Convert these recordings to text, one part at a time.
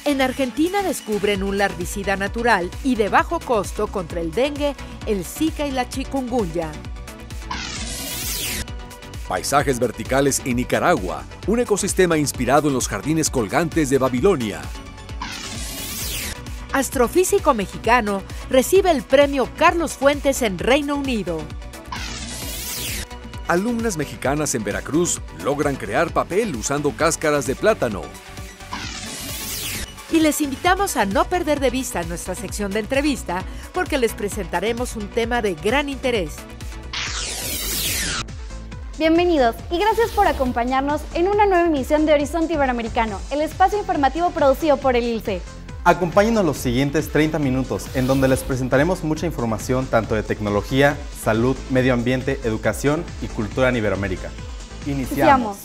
En Argentina descubren un larvicida natural y de bajo costo contra el dengue, el Zika y la chikungunya. Paisajes verticales en Nicaragua, un ecosistema inspirado en los jardines colgantes de Babilonia. Astrofísico mexicano recibe el premio Carlos Fuentes en Reino Unido. Alumnas mexicanas en Veracruz logran crear papel usando cáscaras de plátano. Y les invitamos a no perder de vista nuestra sección de entrevista porque les presentaremos un tema de gran interés. Bienvenidos y gracias por acompañarnos en una nueva emisión de Horizonte Iberoamericano, el espacio informativo producido por el ILCE. Acompáñenos los siguientes 30 minutos, en donde les presentaremos mucha información tanto de tecnología, salud, medio ambiente, educación y cultura en Iberoamérica. Iniciamos.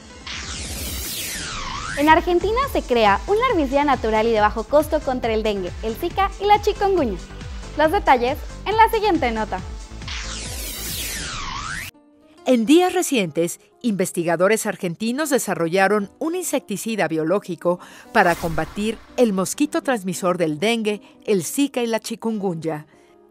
En Argentina se crea un larvicida natural y de bajo costo contra el dengue, el Zika y la chikungunya. Los detalles en la siguiente nota. En días recientes, investigadores argentinos desarrollaron un insecticida biológico para combatir el mosquito transmisor del dengue, el Zika y la chikungunya.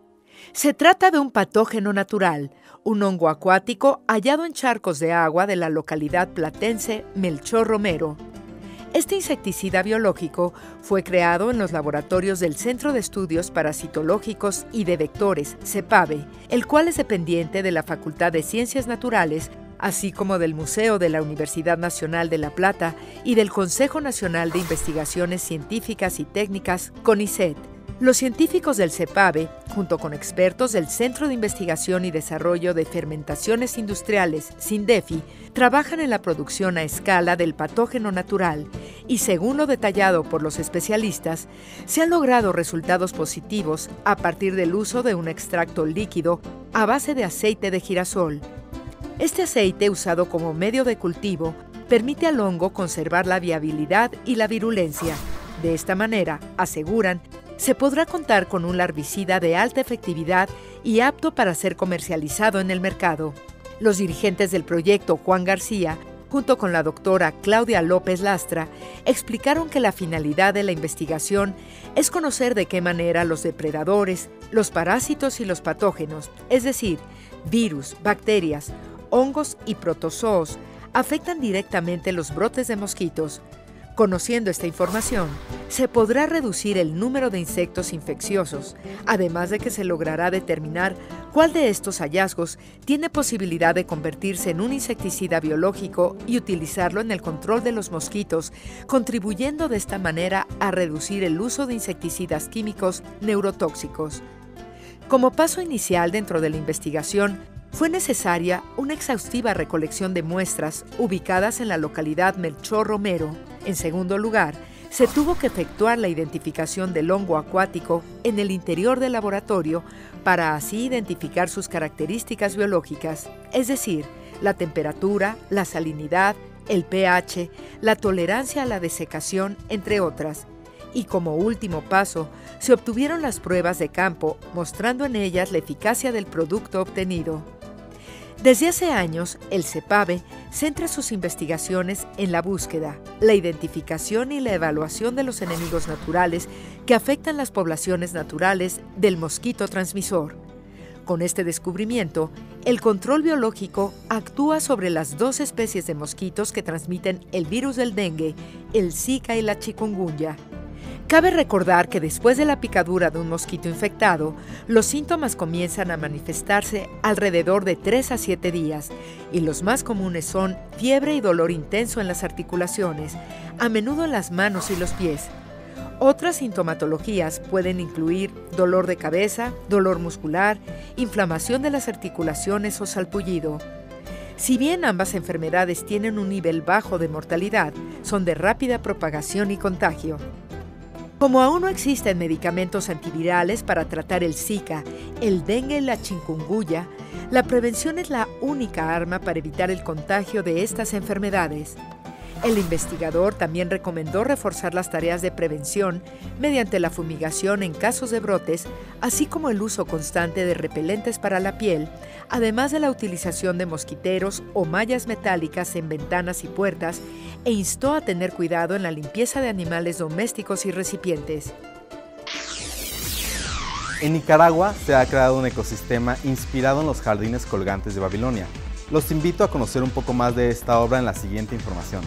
Se trata de un patógeno natural, un hongo acuático hallado en charcos de agua de la localidad platense Melchor Romero. Este insecticida biológico fue creado en los laboratorios del Centro de Estudios Parasitológicos y de Vectores, CEPAVE, el cual es dependiente de la Facultad de Ciencias Naturales, así como del Museo de la Universidad Nacional de La Plata y del Consejo Nacional de Investigaciones Científicas y Técnicas, CONICET. Los científicos del CEPAVE, junto con expertos del Centro de Investigación y Desarrollo de Fermentaciones Industriales, CINDEFI, trabajan en la producción a escala del patógeno natural y, según lo detallado por los especialistas, se han logrado resultados positivos a partir del uso de un extracto líquido a base de aceite de girasol. Este aceite, usado como medio de cultivo, permite al hongo conservar la viabilidad y la virulencia. De esta manera, aseguran, se podrá contar con un larvicida de alta efectividad y apto para ser comercializado en el mercado. Los dirigentes del proyecto, Juan García, junto con la doctora Claudia López Lastra, explicaron que la finalidad de la investigación es conocer de qué manera los depredadores, los parásitos y los patógenos, es decir, virus, bacterias, hongos y protozoos, afectan directamente los brotes de mosquitos. Conociendo esta información, se podrá reducir el número de insectos infecciosos, además de que se logrará determinar cuál de estos hallazgos tiene posibilidad de convertirse en un insecticida biológico y utilizarlo en el control de los mosquitos, contribuyendo de esta manera a reducir el uso de insecticidas químicos neurotóxicos. Como paso inicial dentro de la investigación, fue necesaria una exhaustiva recolección de muestras ubicadas en la localidad Melchor Romero. En segundo lugar, se tuvo que efectuar la identificación del hongo acuático en el interior del laboratorio para así identificar sus características biológicas, es decir, la temperatura, la salinidad, el pH, la tolerancia a la desecación, entre otras. Y como último paso, se obtuvieron las pruebas de campo, mostrando en ellas la eficacia del producto obtenido. Desde hace años, el CEPAVE centra sus investigaciones en la búsqueda, la identificación y la evaluación de los enemigos naturales que afectan las poblaciones naturales del mosquito transmisor. Con este descubrimiento, el control biológico actúa sobre las dos especies de mosquitos que transmiten el virus del dengue, el Zika y la chikungunya. Cabe recordar que después de la picadura de un mosquito infectado, los síntomas comienzan a manifestarse alrededor de 3 a 7 días, y los más comunes son fiebre y dolor intenso en las articulaciones, a menudo en las manos y los pies. Otras sintomatologías pueden incluir dolor de cabeza, dolor muscular, inflamación de las articulaciones o salpullido. Si bien ambas enfermedades tienen un nivel bajo de mortalidad, son de rápida propagación y contagio. Como aún no existen medicamentos antivirales para tratar el Zika, el dengue y la chikungunya, la prevención es la única arma para evitar el contagio de estas enfermedades. El investigador también recomendó reforzar las tareas de prevención mediante la fumigación en casos de brotes, así como el uso constante de repelentes para la piel, además de la utilización de mosquiteros o mallas metálicas en ventanas y puertas, e instó a tener cuidado en la limpieza de animales domésticos y recipientes. En Nicaragua se ha creado un ecosistema inspirado en los jardines colgantes de Babilonia. Los invito a conocer un poco más de esta obra en la siguiente información.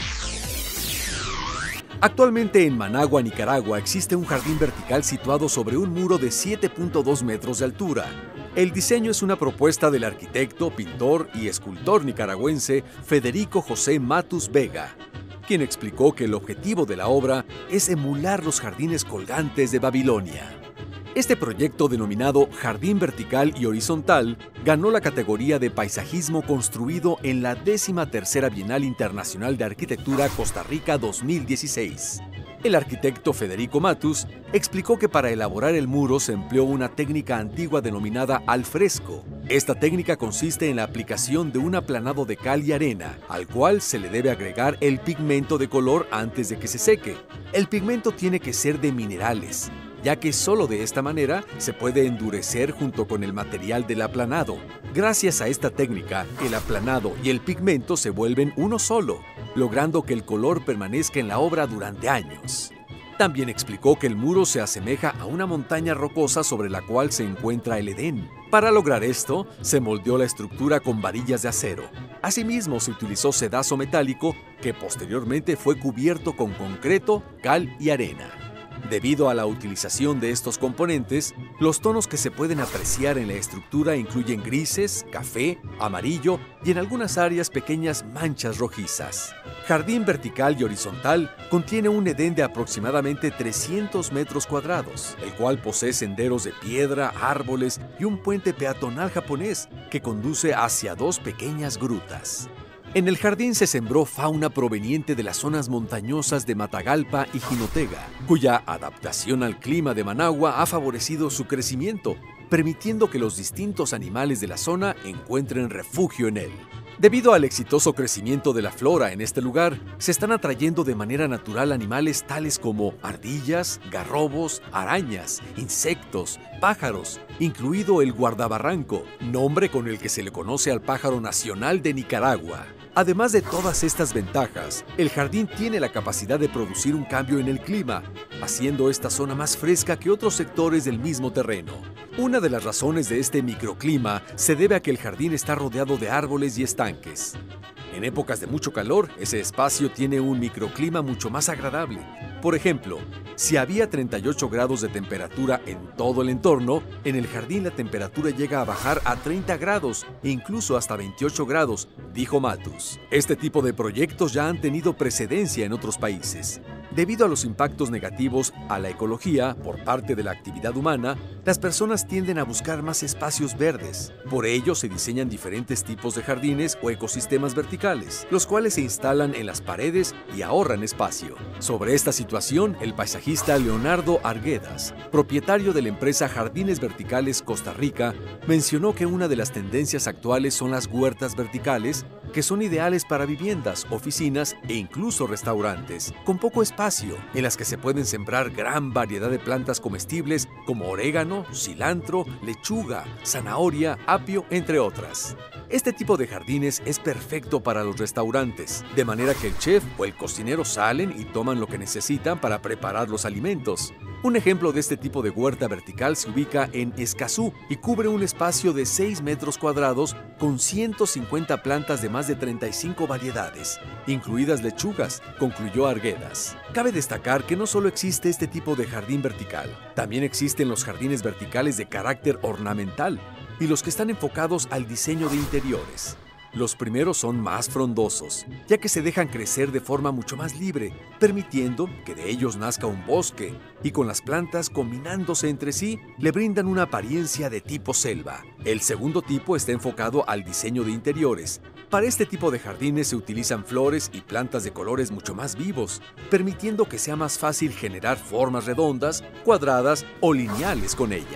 Actualmente en Managua, Nicaragua, existe un jardín vertical situado sobre un muro de 7.2 metros de altura. El diseño es una propuesta del arquitecto, pintor y escultor nicaragüense Federico José Matus Vega, quien explicó que el objetivo de la obra es emular los jardines colgantes de Babilonia. Este proyecto, denominado Jardín Vertical y Horizontal, ganó la categoría de paisajismo construido en la 13ª Bienal Internacional de Arquitectura Costa Rica 2016. El arquitecto Federico Matus explicó que para elaborar el muro se empleó una técnica antigua denominada alfresco. Esta técnica consiste en la aplicación de un aplanado de cal y arena, al cual se le debe agregar el pigmento de color antes de que se seque. El pigmento tiene que ser de minerales, ya que solo de esta manera se puede endurecer junto con el material del aplanado. Gracias a esta técnica, el aplanado y el pigmento se vuelven uno solo, logrando que el color permanezca en la obra durante años. También explicó que el muro se asemeja a una montaña rocosa sobre la cual se encuentra el Edén. Para lograr esto, se moldeó la estructura con varillas de acero. Asimismo, se utilizó sedazo metálico que posteriormente fue cubierto con concreto, cal y arena. Debido a la utilización de estos componentes, los tonos que se pueden apreciar en la estructura incluyen grises, café, amarillo y en algunas áreas pequeñas manchas rojizas. Jardín Vertical y Horizontal contiene un edén de aproximadamente 300 metros cuadrados, el cual posee senderos de piedra, árboles y un puente peatonal japonés que conduce hacia dos pequeñas grutas. En el jardín se sembró fauna proveniente de las zonas montañosas de Matagalpa y Jinotega, cuya adaptación al clima de Managua ha favorecido su crecimiento, permitiendo que los distintos animales de la zona encuentren refugio en él. Debido al exitoso crecimiento de la flora en este lugar, se están atrayendo de manera natural animales tales como ardillas, garrobos, arañas, insectos, pájaros, incluido el guardabarranco, nombre con el que se le conoce al pájaro nacional de Nicaragua. Además de todas estas ventajas, el jardín tiene la capacidad de producir un cambio en el clima, haciendo esta zona más fresca que otros sectores del mismo terreno. Una de las razones de este microclima se debe a que el jardín está rodeado de árboles y estanques. En épocas de mucho calor, ese espacio tiene un microclima mucho más agradable. Por ejemplo, si había 38 grados de temperatura en todo el entorno, en el jardín la temperatura llega a bajar a 30 grados e incluso hasta 28 grados, dijo Matus. Este tipo de proyectos ya han tenido precedencia en otros países. Debido a los impactos negativos a la ecología por parte de la actividad humana, las personas tienden a buscar más espacios verdes. Por ello, se diseñan diferentes tipos de jardines o ecosistemas verticales, los cuales se instalan en las paredes y ahorran espacio. Sobre esta situación, el paisajista Leonardo Arguedas, propietario de la empresa Jardines Verticales Costa Rica, mencionó que una de las tendencias actuales son las huertas verticales, que son ideales para viviendas, oficinas e incluso restaurantes, con poco espacio, en las que se pueden sembrar gran variedad de plantas comestibles como orégano, cilantro, lechuga, zanahoria, apio, entre otras. Este tipo de jardines es perfecto para los restaurantes, de manera que el chef o el cocinero salen y toman lo que necesitan para preparar los alimentos. Un ejemplo de este tipo de huerta vertical se ubica en Escazú y cubre un espacio de 6 metros cuadrados con 150 plantas de más de 35 variedades, incluidas lechugas, concluyó Arguedas. Cabe destacar que no solo existe este tipo de jardín vertical, también existen los jardines verticales de carácter ornamental y los que están enfocados al diseño de interiores. Los primeros son más frondosos, ya que se dejan crecer de forma mucho más libre, permitiendo que de ellos nazca un bosque, y con las plantas combinándose entre sí, le brindan una apariencia de tipo selva. El segundo tipo está enfocado al diseño de interiores. Para este tipo de jardines se utilizan flores y plantas de colores mucho más vivos, permitiendo que sea más fácil generar formas redondas, cuadradas o lineales con ellas.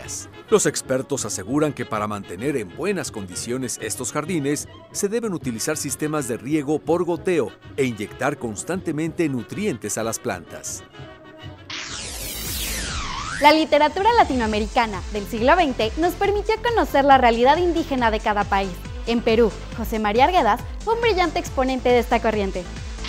Los expertos aseguran que para mantener en buenas condiciones estos jardines, se deben utilizar sistemas de riego por goteo e inyectar constantemente nutrientes a las plantas. La literatura latinoamericana del siglo XX nos permitió conocer la realidad indígena de cada país. En Perú, José María Arguedas fue un brillante exponente de esta corriente.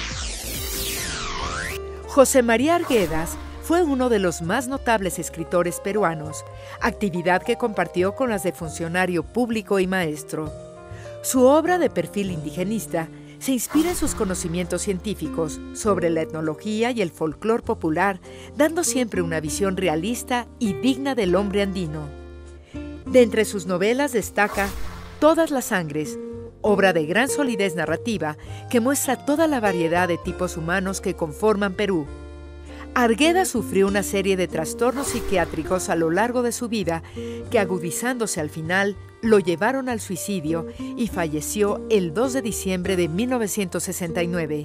José María Arguedas fue uno de los más notables escritores peruanos, actividad que compartió con las de funcionario público y maestro. Su obra de perfil indigenista se inspira en sus conocimientos científicos sobre la etnología y el folclore popular, dando siempre una visión realista y digna del hombre andino. De entre sus novelas destaca Todas las Sangres, obra de gran solidez narrativa que muestra toda la variedad de tipos humanos que conforman Perú. Arguedas sufrió una serie de trastornos psiquiátricos a lo largo de su vida que, agudizándose al final, lo llevaron al suicidio y falleció el 2 de diciembre de 1969.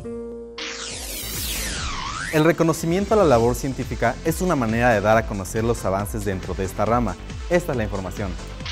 El reconocimiento a la labor científica es una manera de dar a conocer los avances dentro de esta rama. Esta es la información.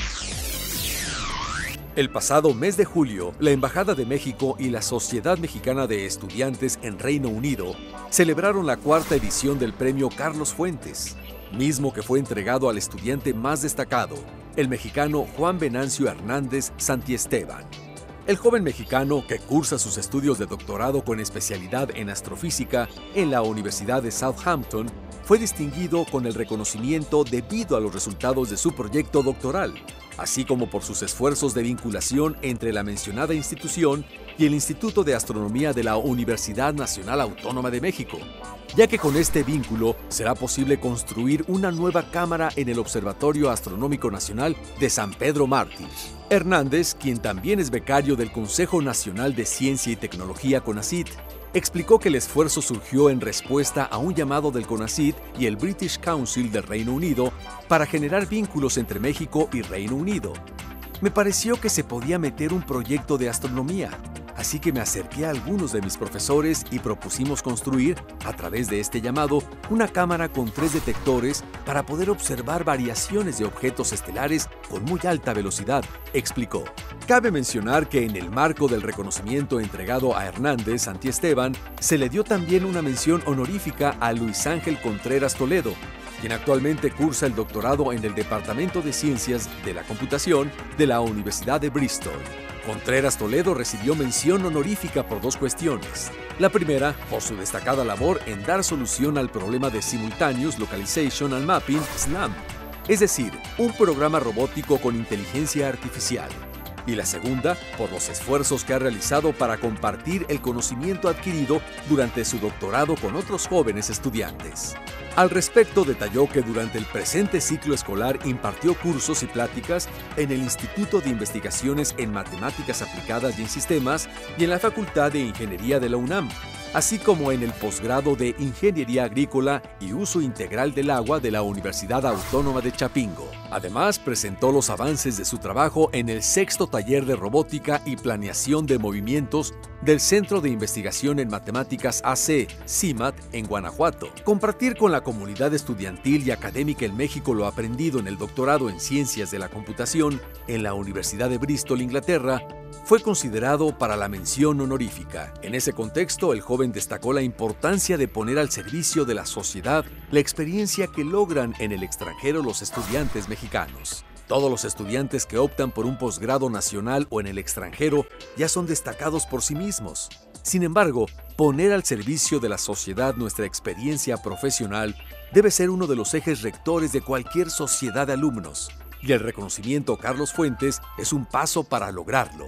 El pasado mes de julio, la Embajada de México y la Sociedad Mexicana de Estudiantes en Reino Unido celebraron la cuarta edición del Premio Carlos Fuentes, mismo que fue entregado al estudiante más destacado, el mexicano Juan Venancio Hernández Santiesteban. El joven mexicano, que cursa sus estudios de doctorado con especialidad en astrofísica en la Universidad de Southampton, fue distinguido con el reconocimiento debido a los resultados de su proyecto doctoral, así como por sus esfuerzos de vinculación entre la mencionada institución y el Instituto de Astronomía de la Universidad Nacional Autónoma de México, ya que con este vínculo será posible construir una nueva cámara en el Observatorio Astronómico Nacional de San Pedro Mártir. Hernández, quien también es becario del Consejo Nacional de Ciencia y Tecnología CONACYT, explicó que el esfuerzo surgió en respuesta a un llamado del CONACYT y el British Council del Reino Unido para generar vínculos entre México y Reino Unido. Me pareció que se podía meter un proyecto de astronomía, así que me acerqué a algunos de mis profesores y propusimos construir, a través de este llamado, una cámara con 3 detectores para poder observar variaciones de objetos estelares con muy alta velocidad, explicó. Cabe mencionar que en el marco del reconocimiento entregado a Hernández Santiesteban, se le dio también una mención honorífica a Luis Ángel Contreras Toledo, quien actualmente cursa el doctorado en el Departamento de Ciencias de la Computación de la Universidad de Bristol. Contreras Toledo recibió mención honorífica por 2 cuestiones. La primera, por su destacada labor en dar solución al problema de Simultaneous Localization and Mapping, SLAM, es decir, un programa robótico con inteligencia artificial. Y la segunda, por los esfuerzos que ha realizado para compartir el conocimiento adquirido durante su doctorado con otros jóvenes estudiantes. Al respecto, detalló que durante el presente ciclo escolar impartió cursos y pláticas en el Instituto de Investigaciones en Matemáticas Aplicadas y en Sistemas y en la Facultad de Ingeniería de la UNAM, así como en el posgrado de Ingeniería Agrícola y Uso Integral del Agua de la Universidad Autónoma de Chapingo. Además, presentó los avances de su trabajo en el 6º Taller de Robótica y Planeación de Movimientos del Centro de Investigación en Matemáticas AC, CIMAT, en Guanajuato. Compartir con la comunidad estudiantil y académica en México lo aprendido en el doctorado en Ciencias de la Computación en la Universidad de Bristol, Inglaterra, fue considerado para la mención honorífica. En ese contexto, el joven destacó la importancia de poner al servicio de la sociedad la experiencia que logran en el extranjero los estudiantes mexicanos. Todos los estudiantes que optan por un posgrado nacional o en el extranjero ya son destacados por sí mismos. Sin embargo, poner al servicio de la sociedad nuestra experiencia profesional debe ser uno de los ejes rectores de cualquier sociedad de alumnos, y el reconocimiento Carlos Fuentes es un paso para lograrlo.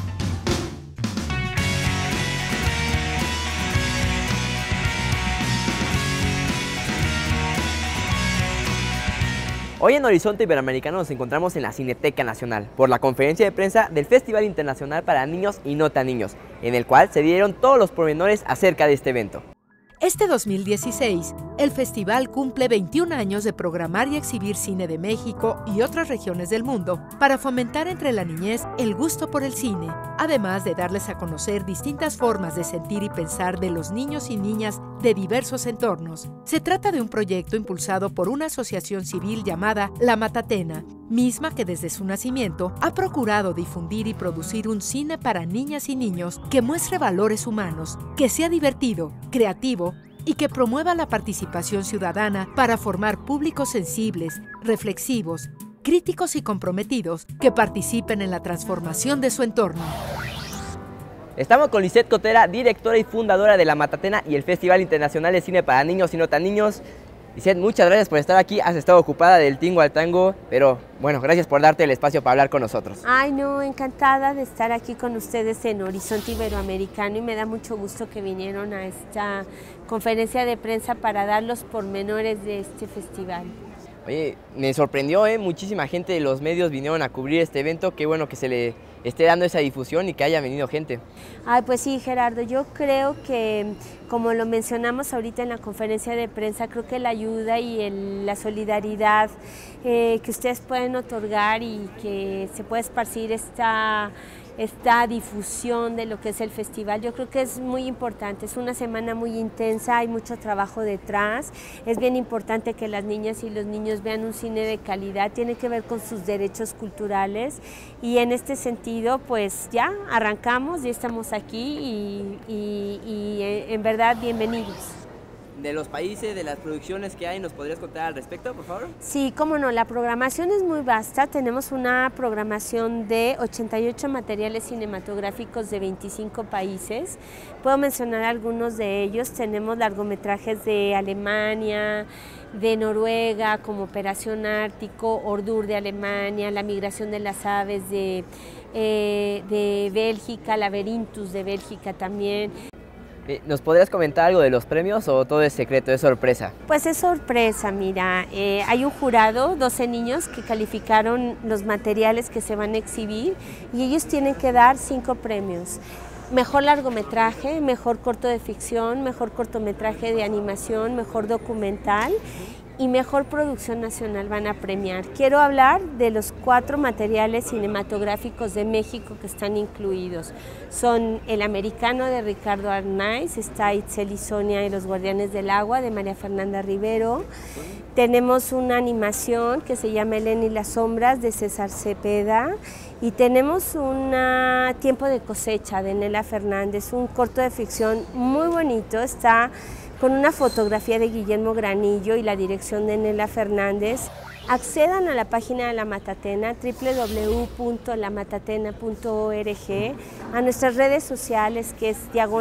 Hoy en Horizonte Iberoamericano nos encontramos en la Cineteca Nacional por la conferencia de prensa del Festival Internacional para Niños y No Tan Niños, en el cual se dieron todos los pormenores acerca de este evento. Este 2016, el festival cumple 21 años de programar y exhibir cine de México y otras regiones del mundo para fomentar entre la niñez el gusto por el cine, además de darles a conocer distintas formas de sentir y pensar de los niños y niñas de diversos entornos. Se trata de un proyecto impulsado por una asociación civil llamada La Matatena, misma que desde su nacimiento ha procurado difundir y producir un cine para niñas y niños que muestre valores humanos, que sea divertido, creativo y que promueva la participación ciudadana para formar públicos sensibles, reflexivos, críticos y comprometidos que participen en la transformación de su entorno. Estamos con Lisette Cotera, directora y fundadora de La Matatena y el Festival Internacional de Cine para Niños y No Tan Niños. Lisette, muchas gracias por estar aquí. Has estado ocupada del tingo al tango, pero bueno, gracias por darte el espacio para hablar con nosotros. Ay, no, encantada de estar aquí con ustedes en Horizonte Iberoamericano y me da mucho gusto que vinieron a esta conferencia de prensa para dar los pormenores de este festival. Oye, me sorprendió, muchísima gente de los medios vinieron a cubrir este evento. Qué bueno que se le esté dando esa difusión y que haya venido gente. Ay, pues sí, Gerardo, yo creo que, como lo mencionamos ahorita en la conferencia de prensa, creo que la ayuda y la solidaridad que ustedes pueden otorgar y que se puede esparcir esta difusión de lo que es el festival, yo creo que es muy importante. Es una semana muy intensa, hay mucho trabajo detrás, es bien importante que las niñas y los niños vean un cine de calidad, tiene que ver con sus derechos culturales y en este sentido pues ya arrancamos, ya estamos aquí y en verdad bienvenidos. De los países, de las producciones que hay, ¿nos podrías contar al respecto, por favor? Sí, cómo no, la programación es muy vasta, tenemos una programación de 88 materiales cinematográficos de 25 países, puedo mencionar algunos de ellos, tenemos largometrajes de Alemania, de Noruega, como Operación Ártico, Ordur de Alemania, La migración de las aves de Bélgica, Laberintus de Bélgica también. ¿Nos podrías comentar algo de los premios o todo es secreto, es sorpresa? Pues es sorpresa, mira, hay un jurado, 12 niños que calificaron los materiales que se van a exhibir y ellos tienen que dar 5 premios. Mejor largometraje, mejor corto de ficción, mejor cortometraje de animación, mejor documental y mejor producción nacional van a premiar. Quiero hablar de los 4 materiales cinematográficos de México que están incluidos. Son El Americano de Ricardo Arnaiz, está Itzel y Sonia y los Guardianes del Agua de María Fernanda Rivero. Tenemos una animación que se llama Elena y las sombras de César Cepeda. Y tenemos un Tiempo de cosecha de Nela Fernández, un corto de ficción muy bonito, está con una fotografía de Guillermo Granillo y la dirección de Nela Fernández. Accedan a la página de La Matatena, www.lamatatena.org, a nuestras redes sociales que es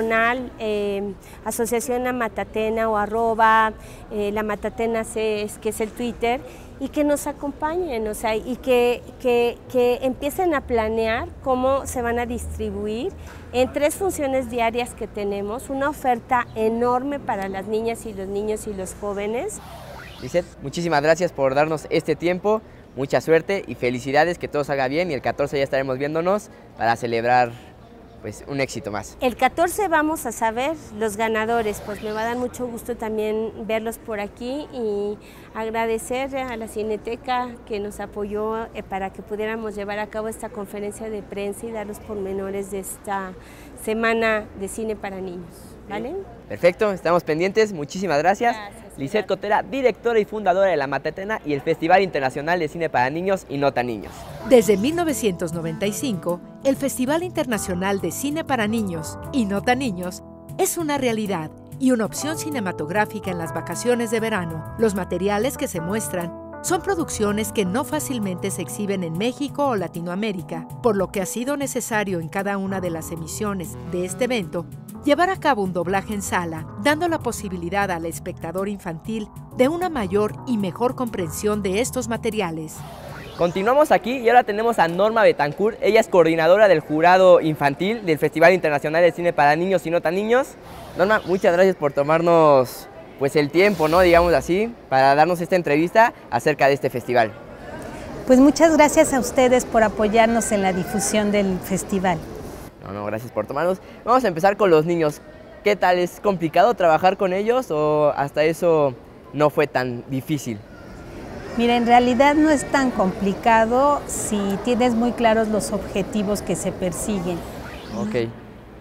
/ Asociación La Matatena o @ La Matatena que es el Twitter, y que nos acompañen, o sea, y que empiecen a planear cómo se van a distribuir en 3 funciones diarias que tenemos, una oferta enorme para las niñas y los niños y los jóvenes. Lisette, muchísimas gracias por darnos este tiempo, mucha suerte y felicidades, que todo salga bien y el 14 ya estaremos viéndonos para celebrar pues un éxito más. El 14 vamos a saber los ganadores, pues me va a dar mucho gusto también verlos por aquí y agradecer a la Cineteca que nos apoyó para que pudiéramos llevar a cabo esta conferencia de prensa y dar los pormenores de esta semana de cine para niños. ¿Vale? Perfecto, estamos pendientes, muchísimas gracias. Lisette Cotera, directora y fundadora de La Matatena y el Festival Internacional de Cine para Niños y No Tan Niños. Desde 1995, el Festival Internacional de Cine para Niños y No Tan Niños es una realidad y una opción cinematográfica en las vacaciones de verano. Los materiales que se muestran son producciones que no fácilmente se exhiben en México o Latinoamérica, por lo que ha sido necesario en cada una de las emisiones de este evento llevar a cabo un doblaje en sala, dando la posibilidad al espectador infantil de una mayor y mejor comprensión de estos materiales. Continuamos aquí y ahora tenemos a Norma Betancourt. Ella es coordinadora del jurado infantil del Festival Internacional de Cine para Niños y No Tan Niños. Norma, muchas gracias por tomarnos pues el tiempo, ¿no? Digamos así, para darnos esta entrevista acerca de este festival. Pues muchas gracias a ustedes por apoyarnos en la difusión del festival. No, gracias por tomarnos. Vamos a empezar con los niños. ¿Qué tal? ¿Es complicado trabajar con ellos o hasta eso no fue tan difícil? Mira, en realidad no es tan complicado si tienes muy claros los objetivos que se persiguen. Ok.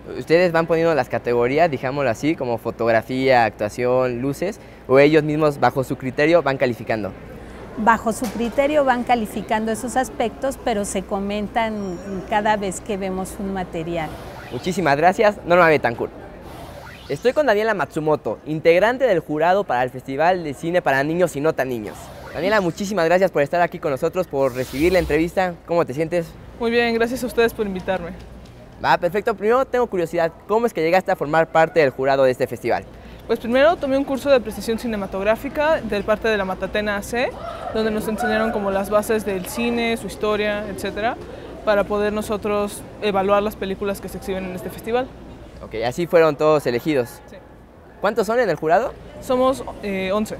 ¿Ustedes van poniendo las categorías, digámoslo así, como fotografía, actuación, luces, o ellos mismos bajo su criterio van calificando? Bajo su criterio van calificando esos aspectos, pero se comentan cada vez que vemos un material. Muchísimas gracias, Norma Betancourt. Estoy con Daniela Matsumoto, integrante del jurado para el Festival de Cine para Niños y No Tan Niños. Daniela, muchísimas gracias por estar aquí con nosotros, por recibir la entrevista. ¿Cómo te sientes? Muy bien, gracias a ustedes por invitarme. Va, perfecto. Primero tengo curiosidad, ¿cómo es que llegaste a formar parte del jurado de este festival? Pues primero tomé un curso de apreciación cinematográfica del parte de la Matatena AC, donde nos enseñaron como las bases del cine, su historia, etcétera, para poder nosotros evaluar las películas que se exhiben en este festival. Ok, así fueron todos elegidos. Sí. ¿Cuántos son en el jurado? Somos 11.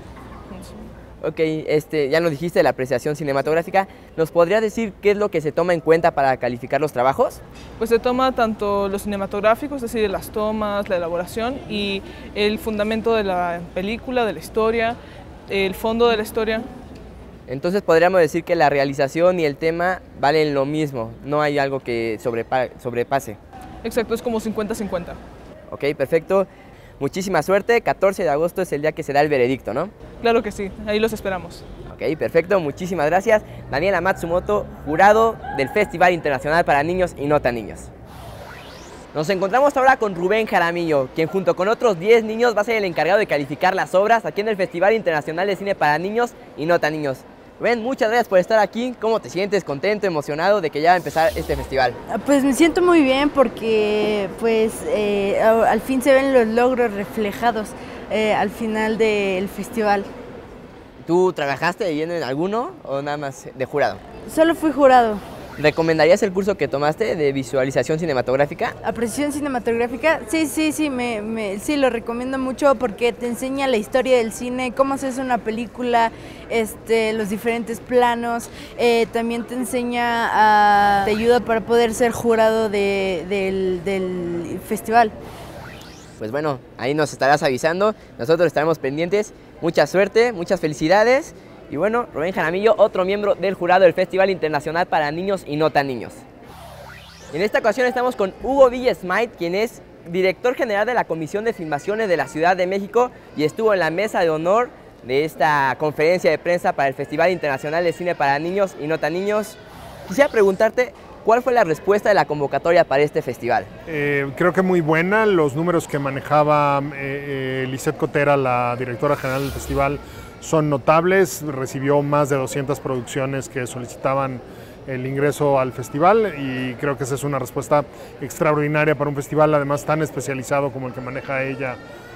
Ok, ya nos dijiste la apreciación cinematográfica. ¿Nos podrías decir qué es lo que se toma en cuenta para calificar los trabajos? Pues se toma tanto lo cinematográfico, es decir, las tomas, la elaboración y el fundamento de la película, de la historia, el fondo de la historia. Entonces podríamos decir que la realización y el tema valen lo mismo, no hay algo que sobrepase. Exacto, es como 50-50. Ok, perfecto. Muchísima suerte, 14 de agosto es el día que se da el veredicto, ¿no? Claro que sí, ahí los esperamos. Ok, perfecto, muchísimas gracias. Daniela Matsumoto, jurado del Festival Internacional para Niños y No Tan Niños. Nos encontramos ahora con Rubén Jaramillo, quien junto con otros 10 niños va a ser el encargado de calificar las obras aquí en el Festival Internacional de Cine para Niños y No Tan Niños. Rubén, muchas gracias por estar aquí. ¿Cómo te sientes? ¿Contento, emocionado de que ya va a empezar este festival? Pues me siento muy bien porque pues al fin se ven los logros reflejados al final del festival. ¿Tú trabajaste de lleno en alguno o nada más de jurado? Solo fui jurado. ¿Recomendarías el curso que tomaste de visualización cinematográfica? ¿Apreciación cinematográfica? Sí, sí, lo recomiendo mucho porque te enseña la historia del cine, cómo se hace una película, los diferentes planos, también te enseña, te ayuda para poder ser jurado del festival. Pues bueno, ahí nos estarás avisando, nosotros estaremos pendientes. Mucha suerte, muchas felicidades. Y bueno, Rubén Jaramillo, otro miembro del jurado del Festival Internacional para Niños y No Tan Niños. En esta ocasión estamos con Hugo Villa-Smythe, quien es director general de la Comisión de Filmaciones de la Ciudad de México y estuvo en la mesa de honor de esta conferencia de prensa para el Festival Internacional de Cine para Niños y No Tan Niños. Quisiera preguntarte, ¿cuál fue la respuesta de la convocatoria para este festival? Creo que muy buena. Los números que manejaba Lisette Cotera, la directora general del festival, son notables. Recibió más de 200 producciones que solicitaban el ingreso al festival y creo que esa es una respuesta extraordinaria para un festival además tan especializado como el que maneja ella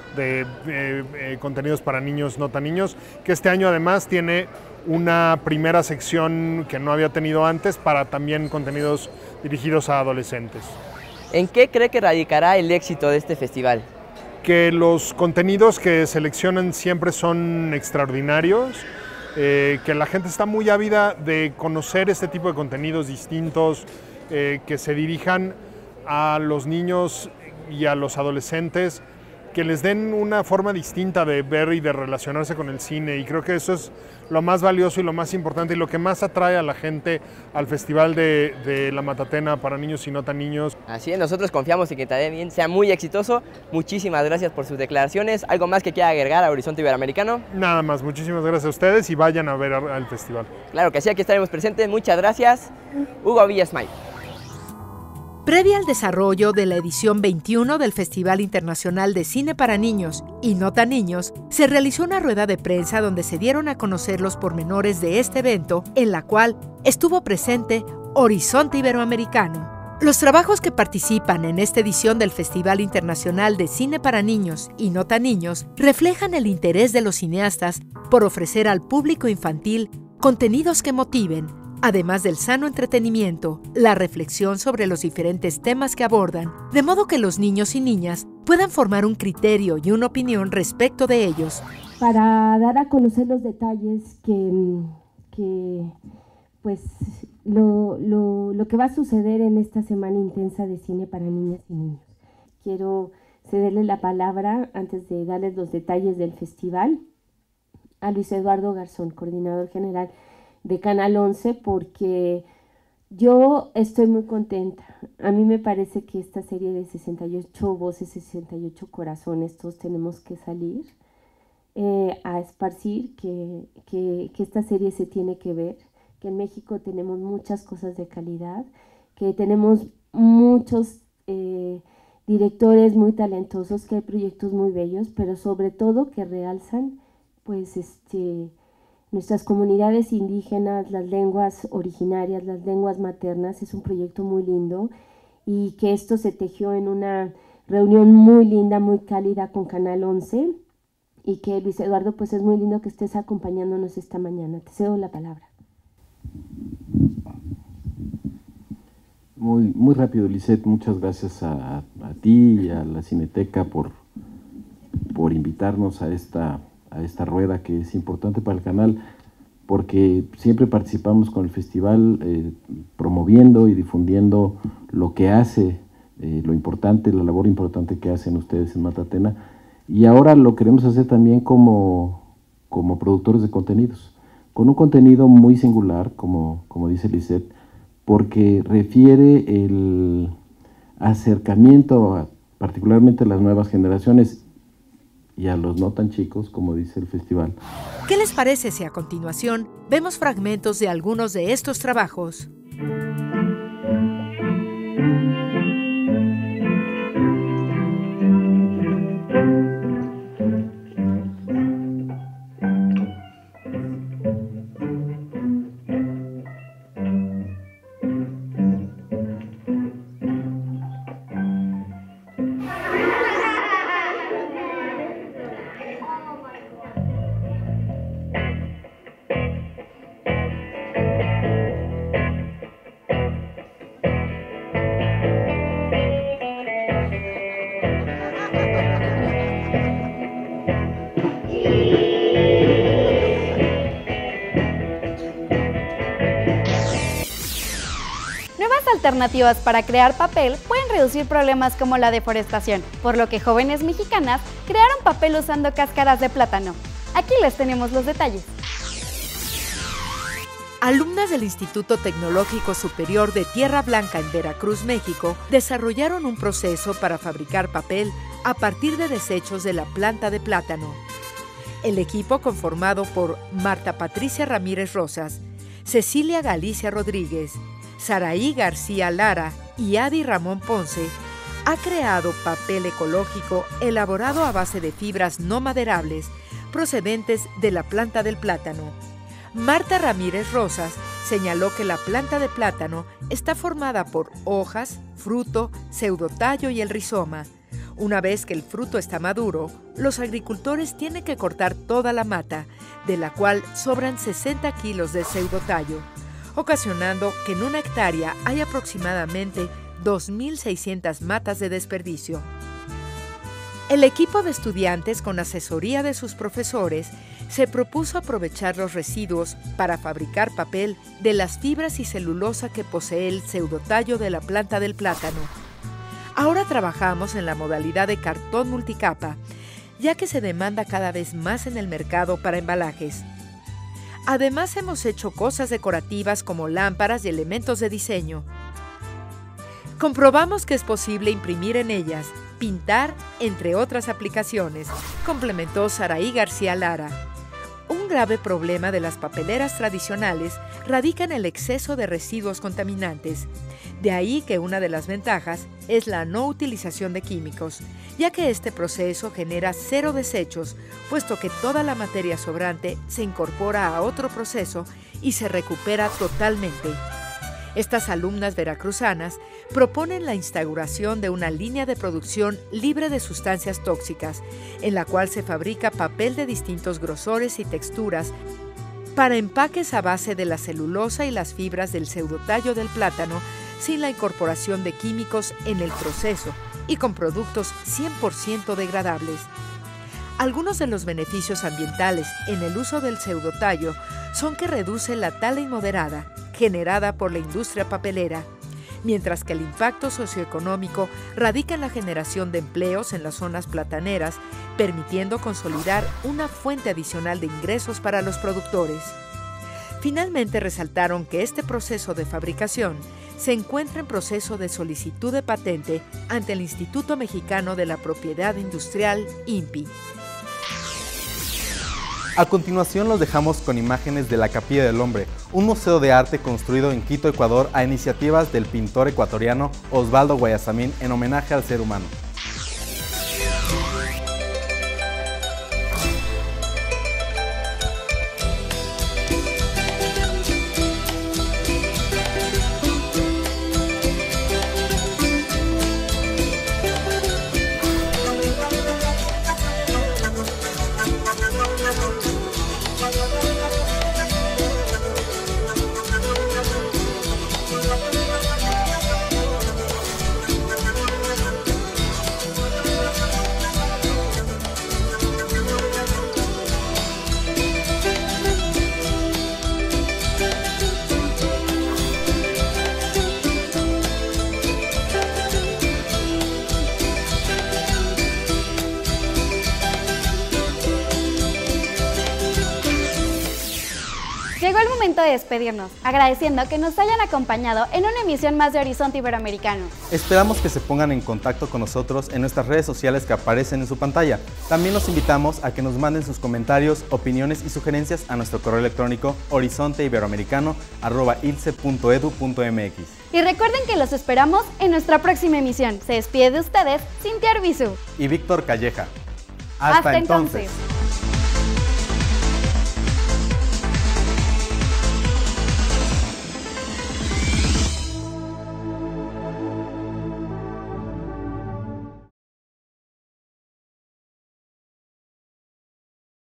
de contenidos para niños, no tan niños, que este año además tiene una primera sección que no había tenido antes para también contenidos dirigidos a adolescentes. ¿En qué cree que radicará el éxito de este festival? Que los contenidos que seleccionan siempre son extraordinarios, que la gente está muy ávida de conocer este tipo de contenidos distintos, que se dirijan a los niños y a los adolescentes, que les den una forma distinta de ver y de relacionarse con el cine, y creo que eso es lo más valioso y lo más importante y lo que más atrae a la gente al Festival de la Matatena para Niños y No Tan Niños. Así es, nosotros confiamos en que también sea muy exitoso. Muchísimas gracias por sus declaraciones. ¿Algo más que quiera agregar a Horizonte Iberoamericano? Nada más, muchísimas gracias a ustedes y vayan a ver al festival. Claro que sí, aquí estaremos presentes. Muchas gracias. Hugo Villa-Smythe. Previa al desarrollo de la edición 21 del Festival Internacional de Cine para Niños y No Tan Niños, se realizó una rueda de prensa donde se dieron a conocer los pormenores de este evento, en la cual estuvo presente Horizonte Iberoamericano. Los trabajos que participan en esta edición del Festival Internacional de Cine para Niños y No Tan Niños reflejan el interés de los cineastas por ofrecer al público infantil contenidos que motiven, además del sano entretenimiento, la reflexión sobre los diferentes temas que abordan, de modo que los niños y niñas puedan formar un criterio y una opinión respecto de ellos. Para dar a conocer los detalles que pues lo que va a suceder en esta semana intensa de cine para niñas y niños. Quiero cederle la palabra, antes de darles los detalles del festival, a Luis Eduardo Garzón, coordinador general de Canal 11, porque Yo estoy muy contenta. A mí me parece que esta serie de 68 voces, 68 corazones, todos tenemos que salir a esparcir que esta serie se tiene que ver, que en México tenemos muchas cosas de calidad, que tenemos muchos directores muy talentosos, que hay proyectos muy bellos, pero sobre todo que realzan pues nuestras comunidades indígenas, las lenguas originarias, las lenguas maternas. Es un proyecto muy lindo y que esto se tejió en una reunión muy linda, muy cálida con Canal 11, y que Luis Eduardo, pues es muy lindo que estés acompañándonos esta mañana. Te cedo la palabra. Muy rápido, Lisette, muchas gracias a ti y a la Cineteca por invitarnos a esta rueda que es importante para el canal, porque siempre participamos con el festival promoviendo y difundiendo lo que hace, lo importante, la labor importante que hacen ustedes en Matatena, y ahora lo queremos hacer también como productores de contenidos, con un contenido muy singular, como dice Lisette, porque refiere el acercamiento particularmente a las nuevas generaciones y a los no tan chicos, como dice el festival. ¿Qué les parece si a continuación vemos fragmentos de algunos de estos trabajos? Alternativas para crear papel pueden reducir problemas como la deforestación, por lo que jóvenes mexicanas crearon papel usando cáscaras de plátano. Aquí les tenemos los detalles. Alumnas del Instituto Tecnológico Superior de Tierra Blanca en Veracruz, México, desarrollaron un proceso para fabricar papel a partir de desechos de la planta de plátano. El equipo, conformado por Marta Patricia Ramírez Rosas, Cecilia Galicia Rodríguez, Saraí García Lara y Adi Ramón Ponce, ha creado papel ecológico elaborado a base de fibras no maderables procedentes de la planta del plátano. Marta Ramírez Rosas señaló que la planta de plátano está formada por hojas, fruto, pseudotallo y el rizoma. Una vez que el fruto está maduro, los agricultores tienen que cortar toda la mata, de la cual sobran 60 kilos de pseudotallo, ocasionando que en una hectárea hay aproximadamente 2.600 matas de desperdicio. El equipo de estudiantes, con asesoría de sus profesores, se propuso aprovechar los residuos para fabricar papel de las fibras y celulosa que posee el pseudotallo de la planta del plátano. Ahora trabajamos en la modalidad de cartón multicapa, ya que se demanda cada vez más en el mercado para embalajes. Además, hemos hecho cosas decorativas como lámparas y elementos de diseño. Comprobamos que es posible imprimir en ellas, pintar, entre otras aplicaciones, complementó Saraí García Lara. Un grave problema de las papeleras tradicionales radica en el exceso de residuos contaminantes. De ahí que una de las ventajas es la no utilización de químicos, ya que este proceso genera cero desechos, puesto que toda la materia sobrante se incorpora a otro proceso y se recupera totalmente. Estas alumnas veracruzanas proponen la instauración de una línea de producción libre de sustancias tóxicas, en la cual se fabrica papel de distintos grosores y texturas para empaques a base de la celulosa y las fibras del pseudotallo del plátano, sin la incorporación de químicos en el proceso y con productos 100% degradables. Algunos de los beneficios ambientales en el uso del pseudotallo son que reduce la tala inmoderada generada por la industria papelera, mientras que el impacto socioeconómico radica en la generación de empleos en las zonas plataneras, permitiendo consolidar una fuente adicional de ingresos para los productores. Finalmente resaltaron que este proceso de fabricación se encuentra en proceso de solicitud de patente ante el Instituto Mexicano de la Propiedad Industrial, INPI. A continuación los dejamos con imágenes de la Capilla del Hombre, un museo de arte construido en Quito, Ecuador, a iniciativas del pintor ecuatoriano Osvaldo Guayasamín en homenaje al ser humano. Llegó el momento de despedirnos, agradeciendo que nos hayan acompañado en una emisión más de Horizonte Iberoamericano. Esperamos que se pongan en contacto con nosotros en nuestras redes sociales que aparecen en su pantalla. También los invitamos a que nos manden sus comentarios, opiniones y sugerencias a nuestro correo electrónico horizonteiberoamericano@ilce.edu.mx. Y recuerden que los esperamos en nuestra próxima emisión. Se despide de ustedes Cintia Arbizu y Víctor Calleja. Hasta entonces.